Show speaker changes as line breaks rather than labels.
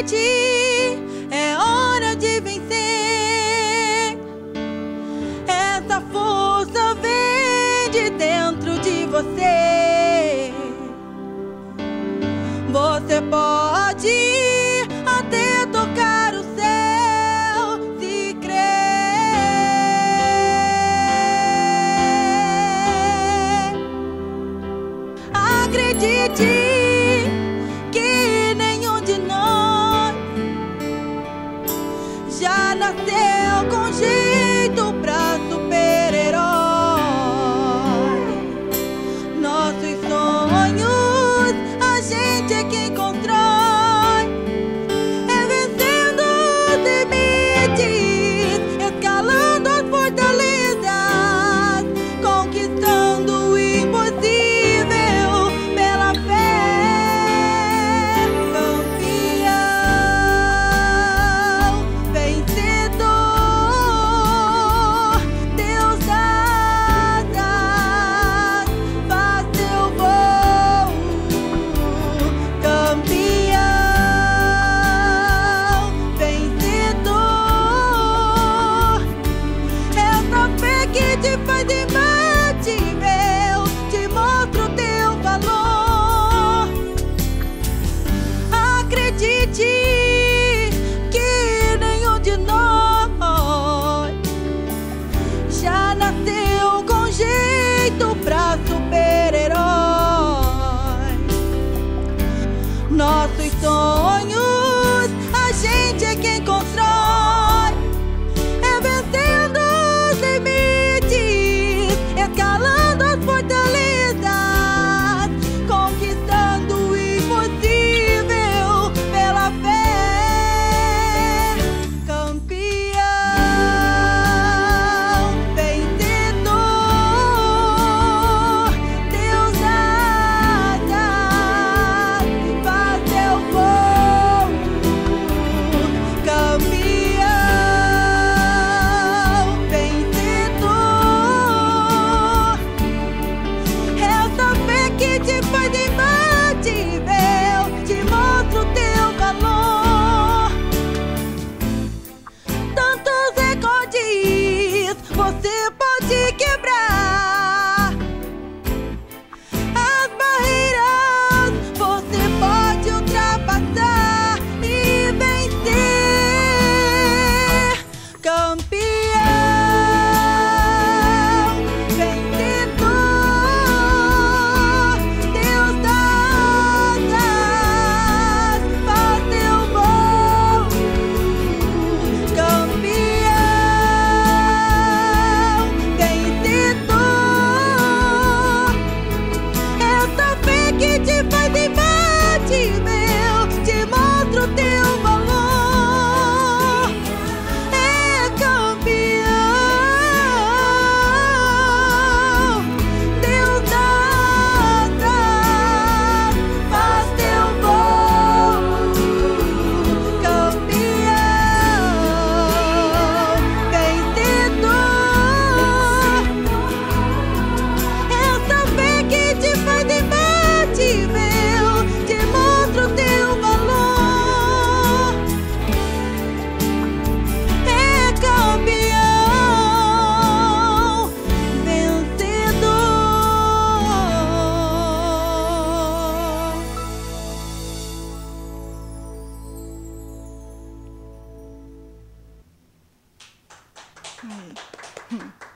Acredite, é hora de vencer. Essa força vem de dentro de você. Você pode até tocar o céu se crer. Acredite que nenhum de nós já nasceu com jeito pra super-herói. Nossos sonhos a gente é quem constrói, é vencendo os limites, escalando as fortalezas, conquistando o impossível pela fé. Campeão, vencedor, Deus das asas, faz teu voo. Campeão, vencedor, essa fé que te faz imbatível, te mostra o teu valor. Acredite que nenhum de nós já nasceu com jeito pra super-herói. Nossos sonhos a gente é quem constrói, é vencendo os limites, escalando as fortalezas, conquistando o impossível pela fé. Campeão, vencedor, Deus das asas, faz teu voo. Campeão, vencedor, essa fé que te faz imbatível, te mostra o teu valor. Tantos recordes você pode quebrar, as barreiras você pode ultrapassar e vencer. Campeão, vencedor, Deus das asas, faz teu voo. Campeão, vencedor, essa fé que te faz imbatível, te mostra o teu valor. É campeão, Deus das asas, faz teu voo. Campeão, vencedor, essa fé que te faz imbatível, te mostra o teu valor. É campeão, vencedor.